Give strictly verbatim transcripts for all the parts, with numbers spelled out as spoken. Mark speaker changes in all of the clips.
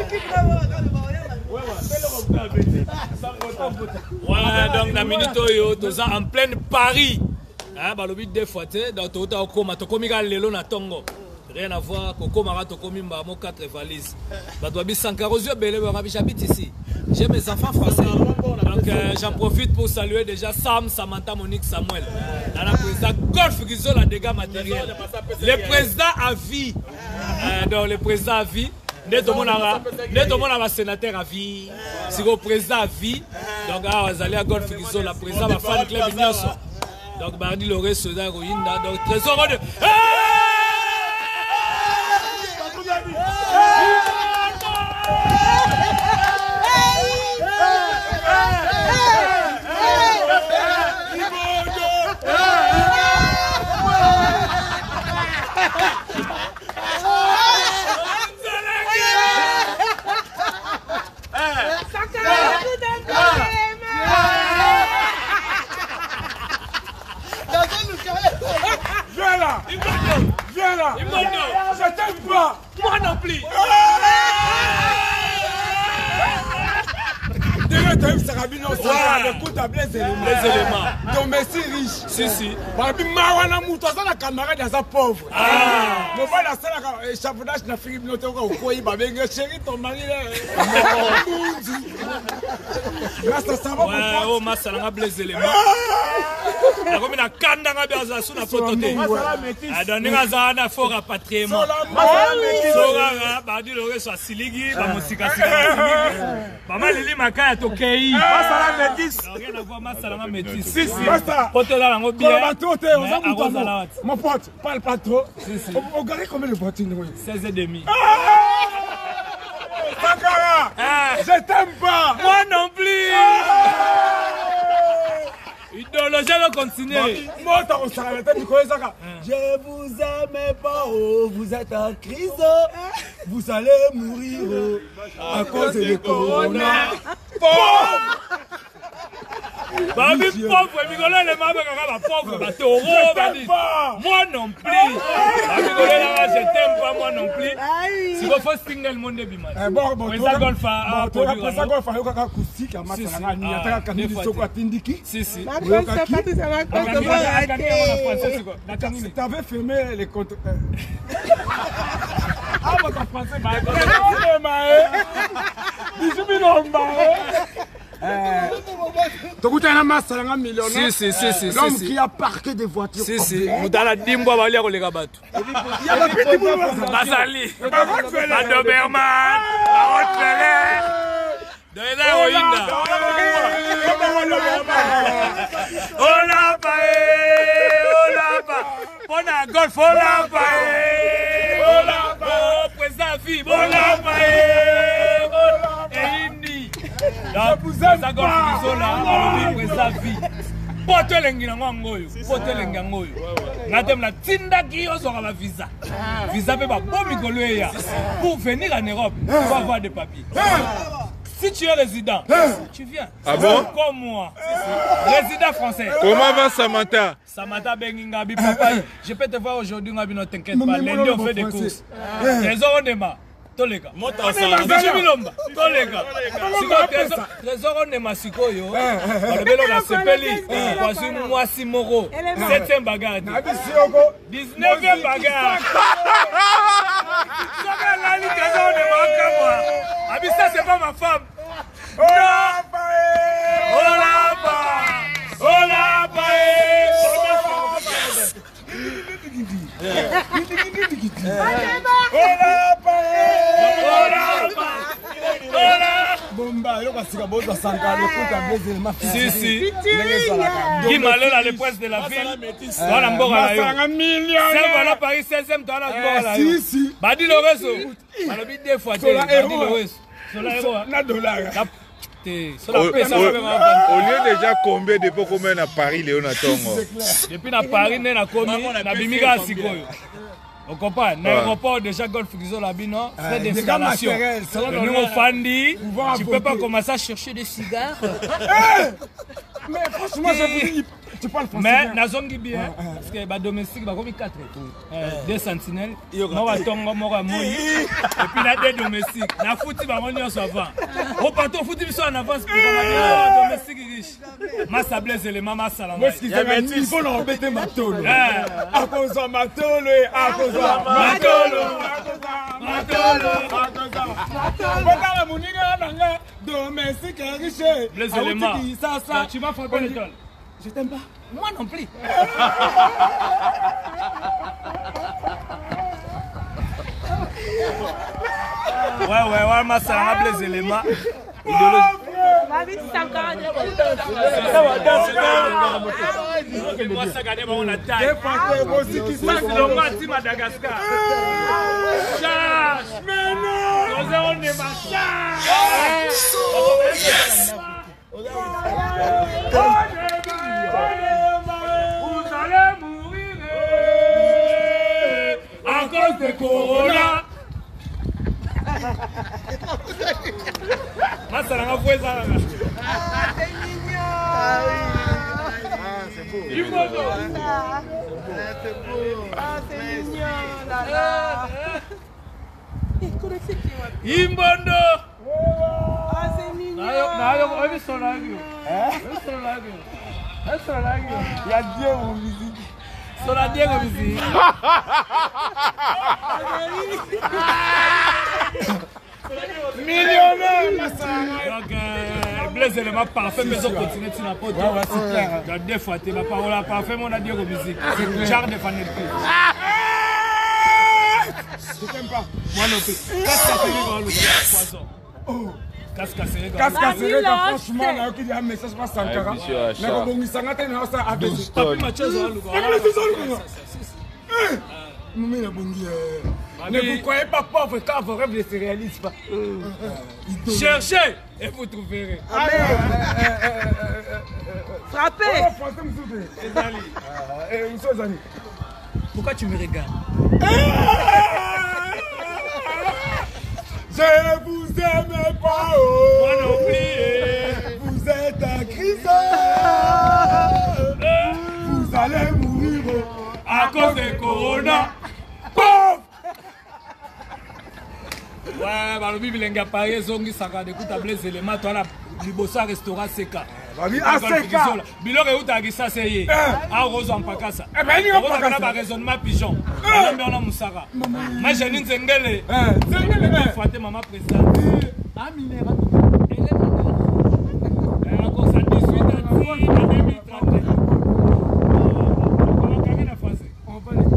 Speaker 1: Ouais, donc la minute yo, tous en pleine Paris. Hein, bah le but des fois, donc tout au coma, to komi ga lelo na tongo. Rien à voir, Coco Marato komi mba mo quatre valises. Bah toi bis Sankarozio belé, j'habite ici. J'ai mes enfants français. Donc euh, j'en profite pour saluer déjà Sam, Samantha, Monique, Samuel. Dans la président Golf Guizot, la dégâts matériels. Le président à vie. Euh, donc le président à vie. Dès tout le monde a un sénateur à vie. Si le président à vie. Donc vous allez à Golf Guizot, la président va faire le club Ignacio. Donc Bardi Loré, Soda, Royinda. Donc trésor de.
Speaker 2: Viens là! Viens là! Je t'aime pas!
Speaker 1: Moi non plus!
Speaker 2: Déjà, tu as vu Sarabino, ça le coup d'abler les éléments.
Speaker 1: Les éléments.
Speaker 2: Donc, merci riche.
Speaker 1: Si, si.
Speaker 2: Par exemple, Marwana Mouto, ça, la camarade, il y a pauvre. Ah! Mon frère, la salle, échafaudage, la fille, il y a un coin, il va chérie, ton mari, là. Grâce à ça, va.
Speaker 1: Ouais, oh, ma salle, on a les éléments. Comme il a kanda nga biaza sous la photo de. Ah donc nga zana fort rapatriement. Sora ba di lore so siligi ba musika siligi. Mama lili makaya to kei.
Speaker 2: Masala métis.
Speaker 1: Rien à voir masala nga métis.
Speaker 2: Si si. Basta.
Speaker 1: Photo là ngo bien.
Speaker 2: Mon pote, parle pas trop. On gagne combien de voitures?
Speaker 1: seize et demi.
Speaker 2: Sankara, je t'aime pas.
Speaker 1: Moi non plus. Idéologie va continuer.
Speaker 2: Moi, je vous aime pas, oh, vous êtes en crise, vous allez mourir oh, à cause de corona. Pauvre!
Speaker 1: Babi pauvre, Migolo le mabe kaka pauvre, ba toro, babi. Moi non plus. Babi Migolo là, je t'aime pas moi non plus. Si vous faites single monde bima.
Speaker 2: Eh bon bon.
Speaker 1: Ça golf a
Speaker 2: produire. Ça golf a yo kaka kusiki amata na ni ataka kanini soko atindiki.
Speaker 1: Si si.
Speaker 2: Tu avais fermé les comptes. Ah votre français ba. dix-huit nomba. Donc, tu as un massacre millionnaire.
Speaker 1: Si, si, si, si.
Speaker 2: L'homme qui a parqué des voitures.
Speaker 1: Si, si. Nous avons dit que nous allons aller à Gabatou.
Speaker 2: Il y a la petite boule.
Speaker 1: Basali. La Doberman. La Rottweiler. De la Royinda. Oh la paille. Oh la paille. Bon à golf. Oh la paille. Oh la paille. Oh, président vie. Oh la paille. Et Indi.
Speaker 2: Je vous aime pas.
Speaker 1: Président vie. Pote lengi na ngoyo. Pote lengi ngoyo. Ngatem la tinda ki ozora ba visa. Visa pe ba bo mikolo ya. Pour venir en Europe, tu vas avoir des papiers. Si tu es résident, tu viens.
Speaker 3: Ah bon?
Speaker 1: Comme moi. Résident français.
Speaker 3: Comment va Samantha?
Speaker 1: Samantha Bengingabi, papa. Je peux te voir aujourd'hui, ne t'inquiète pas. Lundi, on fait des courses. Trésor, on démarre. Tolega. Bichimilomba. Tolega. Trésor, on démarre. Sikoyo. Le vélo, on a sepeli. Voici moi, Simoro. septième bagarre. dix-neuvième bagarre. Ah, mais ça, c'est pas ma femme. Oh la paille. Oh la paille. Oh la paille. Oh la paille. Si, si. Qui m'a là, le prince de la ville. Voilà, Mbora. C'est voilà, Paris seizième, tu as la Mbora.
Speaker 2: Si, si.
Speaker 1: Badi le réseau. Badi deux fois. Badi le réseau.
Speaker 2: Na dollar.
Speaker 3: Au lieu déjà combien de fois qu'on à Paris, Léon Tongo.
Speaker 1: Depuis à Paris, on a commis, on a bimiga à Sikoyo. On comprend, l'aéroport déjà Golf Guizot là, non? Frais d'installation. Nous on fandi, tu peux pas commencer à chercher des cigares.
Speaker 2: Mais franchement, je vous dis, Tu parles français.
Speaker 1: Mais nazongi bien parce que ba domestique ba komi quatre. Deux sentinelles. Moi ba tongo mo ka moni. Et puis la deux domestiques. Na fouti ba moni on avant. Au pato fouti biso en avance pour ba domestique riche. Ma sablaise élément ma salama.
Speaker 2: Moi ce qui est il faut l'embêter matolo. À cause de matolo et à cause de matolo. Matolo. Matolo. La moninga nanga domestique riche.
Speaker 1: Les éléments.
Speaker 2: Ça ça.
Speaker 1: Tu m'as frappé l'étoile.
Speaker 2: Je t'aime pas.
Speaker 1: Moi non plus. Ouais, ouais, ouais, ma ça a les éléments. Moi, ça gagne mon attaque. C'est Madagascar. Chasse. Mais non. On est ma chasse. Vous allez mourir à cause de Corona. Ma ça n'a pas fait ça.
Speaker 4: C'est mignon.
Speaker 1: C'est beau.
Speaker 4: C'est beau. C'est mignon. Là là.
Speaker 1: Imbondo.
Speaker 4: Ah, c'est mignon.
Speaker 1: Nayo, nayo, obi solagio. Eh? Obi solagio. Obi solagio.
Speaker 2: Il y a Dieu en musique.
Speaker 1: Solagio en musique.
Speaker 2: Millionnaire.
Speaker 1: Donc, Blaise élément parfait, mais on continue sur la pote.
Speaker 2: Ouais, ouais, c'est clair.
Speaker 1: Donc, des fois, tu vas parler à parfait, mais on a dit en musique. Genre de fanette.
Speaker 2: Je t'aime pas.
Speaker 1: Moi non plus. Casse cassé dans le poison. Casse cassé dans
Speaker 2: Casse cassé, franchement, là, il y a un message pour Sankara. Mais bon, il s'en a tenu à ça avec
Speaker 1: douze tonnes. Papi Mathieu,
Speaker 2: ne vous croyez pas pauvre quand vos rêves ne se réalisent pas.
Speaker 1: Cherchez et vous trouverez.
Speaker 4: Frappez.
Speaker 1: Pourquoi tu me regardes?
Speaker 2: Je vous aime pas, oh.
Speaker 1: Moi non plus.
Speaker 2: Vous êtes un crise. Vous allez mourir
Speaker 1: à cause de Corona.
Speaker 2: Pauvre.
Speaker 1: Ouais, bah le bibilenga pareil, zongi saka de kuta Blaise élément, toi là, libosa restaurant C K.
Speaker 2: Babi A C K.
Speaker 1: Bilore uta gisa seye. A rose en pakasa.
Speaker 2: Eh ben ni en pakasa.
Speaker 1: On a raisonnement pigeon. On a on musaka. Moi j'ai une zengele.
Speaker 2: Eh, zengele.
Speaker 1: Faut attendre maman présidente. Ah minera. Elle est Elle a encore ça dix-huit ans deux mille trente. On va gagner la phase. On va les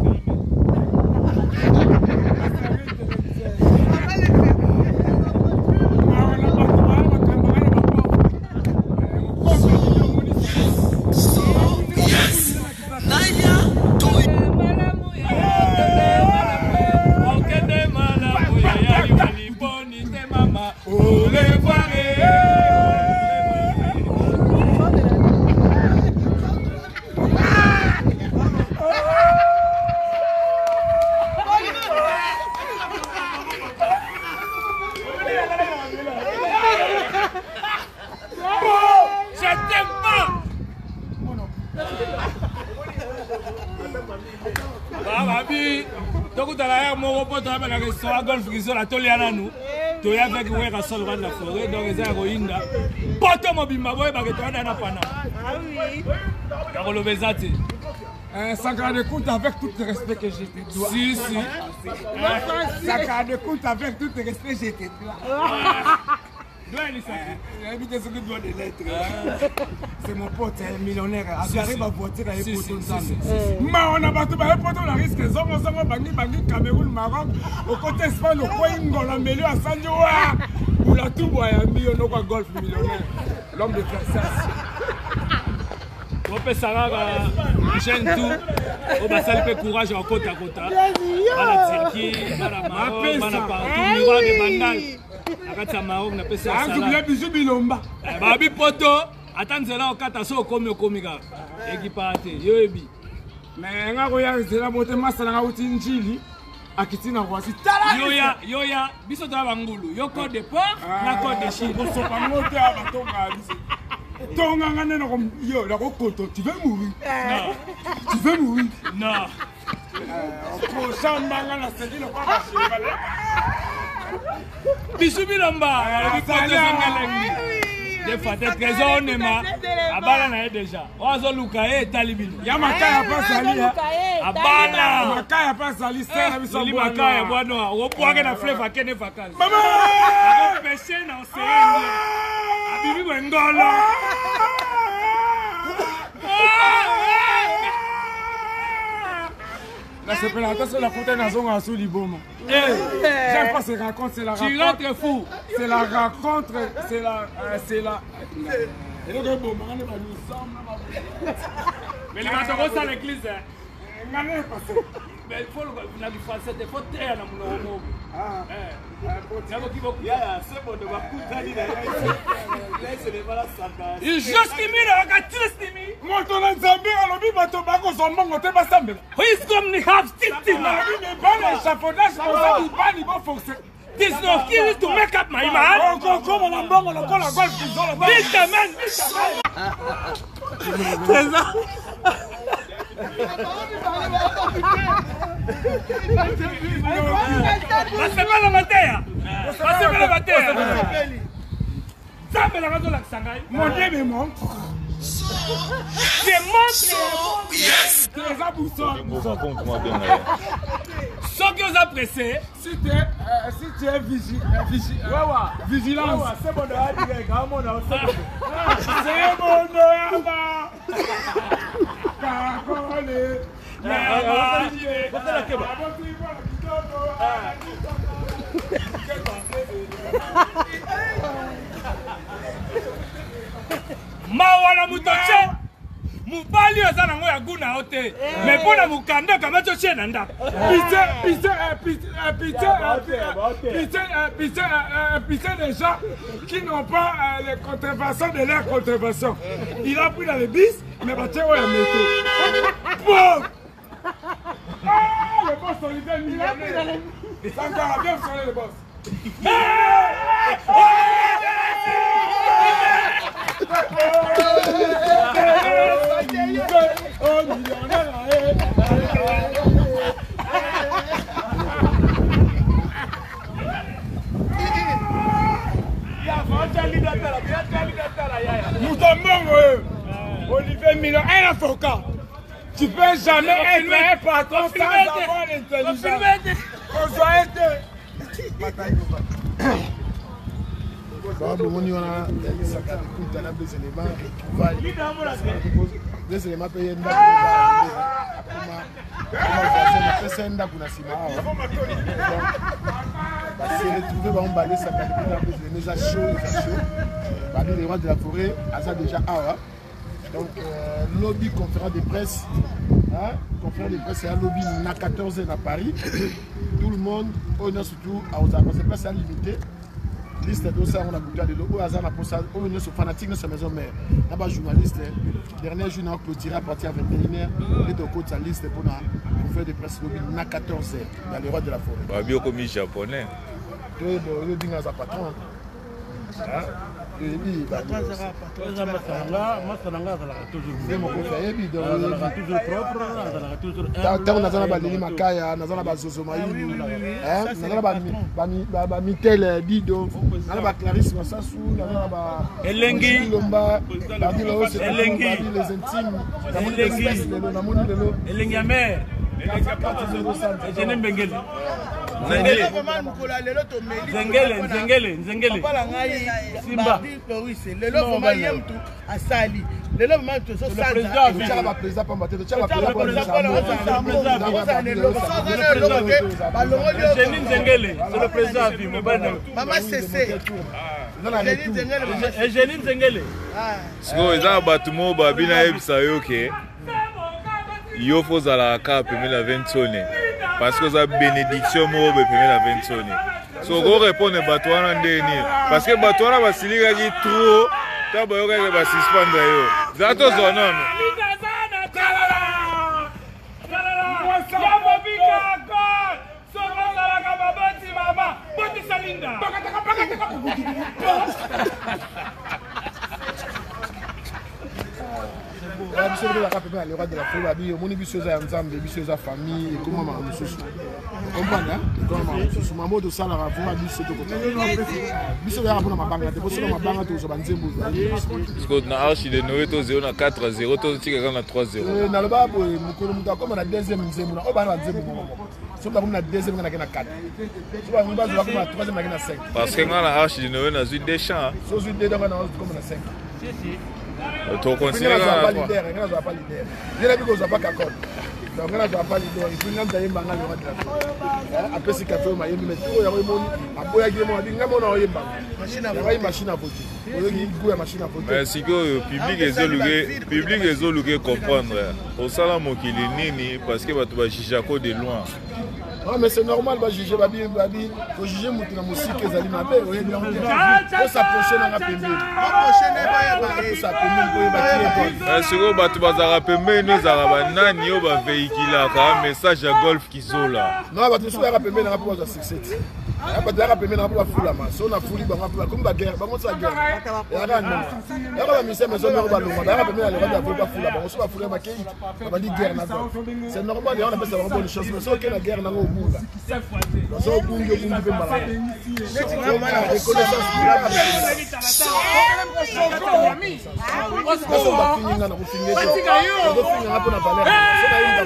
Speaker 1: golf qui la toliana nous to ya avec ouais rasol de la forêt donc ils ont roinda poto mobimba boy ba que toi na pana ah oui car le bezati
Speaker 2: un Sankara de compte avec tout le respect que je te dois.
Speaker 1: Si si
Speaker 2: Sankara de compte avec tout le respect que je te dois. C'est mon pote, un millionnaire. J'arrive à voter avec les potos. Mais on a battu par les potos, on risque de zombo, zombo, bangi, bangi, Cameroun, Maroc. Au côté Espagne, au coin, on a mêlé à Sanjoa. Pour la tout, on a mis un autre golf millionnaire. L'homme de Texas.
Speaker 1: On peut savoir, Michel tout. On va saluer courage en côte à côte. À la Turquie, à la Maroc, à la partout, miroir de Bandal. Akati Maroc na pesa sala.
Speaker 2: Angu bisu bilomba.
Speaker 1: Ba bi poto atanzela okata so komi okomika. Ekipate yoebi.
Speaker 2: Mais nga koya zela bote masala nga uti njili akitina kwasi tala.
Speaker 1: Yoya yoya biso to bangulu. Yo code de port na code de Chine.
Speaker 2: Ko sopa ngote abatonga biso. Tonganga nena comme yo, la koto, tu veux mourir? Non. Tu veux mourir?
Speaker 1: Non.
Speaker 2: Prochain manga na sedi le pas marcher.
Speaker 1: Bisubi lamba, le poto zingalengi. Des fois t'es trésor nema, abala na déjà. Oazo luka e talibino.
Speaker 2: Ya makaya pas sali.
Speaker 1: Abala.
Speaker 2: Makaya pas sali, c'est na biso.
Speaker 1: Li makaya bwana, oboage na fleva kene vacances.
Speaker 2: Mama!
Speaker 1: Ako pêcher na océan. Abibi wengolo.
Speaker 2: La séparation, la fontaine à Zonga sous Liboma. J'aime pas ces racontes, c'est la
Speaker 1: rencontre. Tu rentres fou.
Speaker 2: C'est la rencontre, c'est la. C'est la. Et donc, bon, on est nous sommes.
Speaker 1: Mais les gens sont à l'église.
Speaker 2: Mais
Speaker 1: il faut le français, il faut taire dans mon homo. Ah, il justime, regarde, justime.
Speaker 2: Moi, ton ensemble, on a mis ma tobacco, son mango, t'es pas semblé.
Speaker 1: Who is comme ni half stick?
Speaker 2: Mais pas l'échafaudage, pour ça, il va, il va forcer.
Speaker 1: There's no skills to make up my man.
Speaker 2: Oh, come on, I'm wrong, on a call a golf, it's all about.
Speaker 1: Beat the man, beat the man. Basema la mateya. Basema la mateya. Zambe la razo la Shanghai.
Speaker 2: Mon Dieu me montre.
Speaker 1: C'est montre.
Speaker 2: Yes. Tu es à boussole.
Speaker 1: Ce que vous appréciez.
Speaker 2: Si tu es, si tu es vigilant. Vigilance.
Speaker 5: C'est bon de la dire. C'est bon de la dire.
Speaker 2: C'est bon de la Caracole.
Speaker 1: Mawana mutoche mubali oza nango ya guna ote mais pona mukanda kamacho chena nda
Speaker 2: pitié pitié pitié pitié pitié pitié des gens qui n'ont pas les contrefaçons de leur contrefaçon. Il a pris dans les bis mais bah tiens ouais métaux. Bon. Ah, le boss Olivier millionnaire. Sankara, bien sur le boss. Oh, millionnaire. Olivier Milo, un avocat. Tu peux jamais être un patron sans avoir l'intelligence. On doit être.
Speaker 5: Des éléments payés c'est retrouvé on balai ça les a chaud les rois de la forêt à ça déjà ah donc lobby conférence de presse hein conférence de presse c'est un lobby à quatorze heures à Paris tout le monde on a surtout à Oza parce que place est limitée liste de ça on a goûté de l'eau au hasard pour ça on est sur fanatique de sa maison mère là-bas journaliste dernier jour on a clôturé à partir de vingt et une heures et donc sa liste pour la conférence de presse lobby à quatorze heures dans les rois de la forêt
Speaker 3: bah bio comme japonais
Speaker 5: le le dingue à patron hein et puis bah toi ça va patron masanga masanga ça la toujours c'est mon conseil et puis donc toujours propre ça la toujours tant on a dans balini makaya na zana bazozo mayilu hein na zana ba ba ba mitel bido na ba Clarisse Massasu na ba
Speaker 1: elengi
Speaker 5: lomba ba dilo c'est
Speaker 1: elengi
Speaker 5: les intimes na moni les na moni lelo
Speaker 1: elengi amer elengi mbengeli Zengele, Zengele, Zengele, Zengele. Simba.
Speaker 5: Lelo vraiment yem tout asali. Lelo vraiment tout ça ça. Tu as la président pour battre, tu as la président pour le
Speaker 1: Jenine Zengele, c'est le président vie
Speaker 5: Maman Cessé.
Speaker 1: Jenine Zengele.
Speaker 3: Siko eza batumo babina ebisa yoke. Yo faut la carte pour la vingt parce que ça bénédiction mo be pour la vingt so go répondre batwana ndeni parce que batwana basilika ki trop ta boyoka ke ba suspendre yo zato zonono
Speaker 5: biso la rappeler à l'Europe de la folie babi moni biso za nzambe biso za famille et comment ma mususu comprendre comment ma mususu mamo de ça la ravoir biso to ko biso ya rapona mabanga te biso mabanga to zo banzembo
Speaker 3: parce que na archi de Noé to zéro na quatre à zéro to tika na trois zéro
Speaker 5: euh na le babo mukolo muta comme na deuxième nzembo na o ba na nzembo mo so ba na deuxième na na quatre so ba mba zo ba na troisième na na cinq
Speaker 3: parce que na archi de Noé na zui des champs
Speaker 5: so zui des dans na comme na cinq
Speaker 3: to continuer
Speaker 5: na
Speaker 3: na
Speaker 5: pas leader na zo pas leader il a dit que zo pas kakon donc na zo pas leader il faut ngam yemba nga le roi après ce café ma yemba to ya moni aboya ki mo ngam na yemba machine à machine à voter oyoki goût ya machine à voter
Speaker 3: mais si que public ezoluke public ezoluke comprendre au sala mokili nini parce que bato ba jijako de loin.
Speaker 5: Non mais c'est normal va juger babi babi faut juger mutu na musique ezali na be oyebi faut s'approcher na pembe approcher na ba ba s'approcher ko ba tie
Speaker 3: mais siko bato bazaka pembe no zaka ba nani yo ba véhicule ka message ya golf kizola
Speaker 5: non bato so ya pembe na ba za succès bato ya pembe na ba fula ma so na fuli ba ba comme ba guerre ba mo sa guerre ya ga non ya ba mise mais so na ba longa ba pembe na le ba ba fula ba so ba fula ba kei ba di guerre na c'est normal on appelle ça une bonne chose mais so que la guerre na go bunga so bunga bunga pe mbala c'est comment la reconnaissance pour la